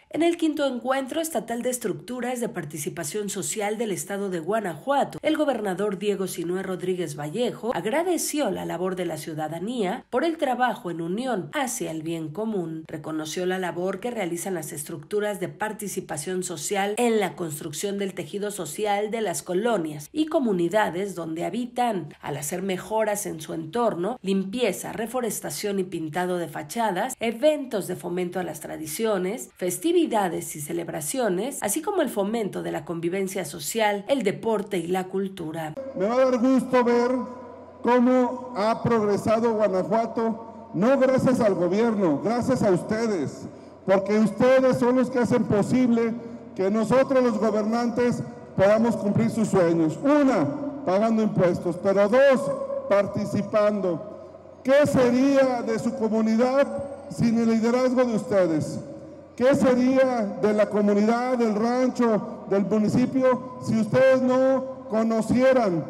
En el quinto encuentro estatal de estructuras de participación social del estado de Guanajuato, el gobernador Diego Sinue Rodríguez Vallejo agradeció la labor de la ciudadanía por el trabajo en unión hacia el bien común. Reconoció la labor que realizan las estructuras de participación social en la construcción del tejido social de las colonias y comunidades donde habitan, al hacer mejoras en su entorno, limpieza, reforestación y pintado de fachadas, eventos de fomento a las tradiciones, festividades y celebraciones, así como el fomento de la convivencia social, el deporte y la cultura. Me va a dar gusto ver cómo ha progresado Guanajuato, no gracias al gobierno, gracias a ustedes, porque ustedes son los que hacen posible que nosotros los gobernantes podamos cumplir sus sueños. Una, pagando impuestos, pero dos, participando. ¿Qué sería de su comunidad sin el liderazgo de ustedes? ¿Qué sería de la comunidad, del rancho, del municipio, si ustedes no conocieran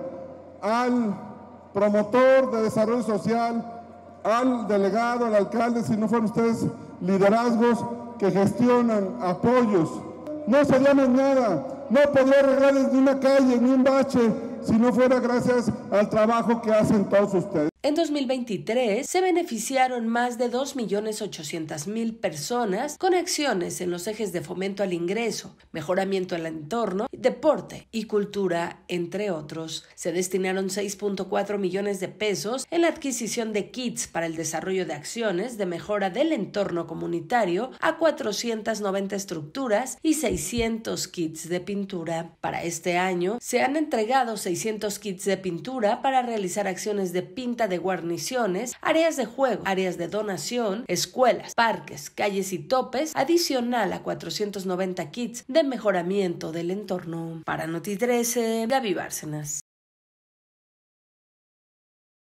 al promotor de desarrollo social, al delegado, al alcalde, si no fueran ustedes liderazgos que gestionan apoyos? No seríamos nada, no podría arreglar ni una calle, ni un bache, si no fuera gracias al trabajo que hacen todos ustedes. En 2023 se beneficiaron más de 2.800.000 personas con acciones en los ejes de fomento al ingreso, mejoramiento del entorno, deporte y cultura, entre otros. Se destinaron 6.4 millones de pesos en la adquisición de kits para el desarrollo de acciones de mejora del entorno comunitario a 490 estructuras y 600 kits de pintura. Para este año se han entregado 600 kits de pintura para realizar acciones de pinta de guarniciones, áreas de juego, áreas de donación, escuelas, parques, calles y topes, adicional a 490 kits de mejoramiento del entorno. Para Noti 13, Gaby Bárcenas.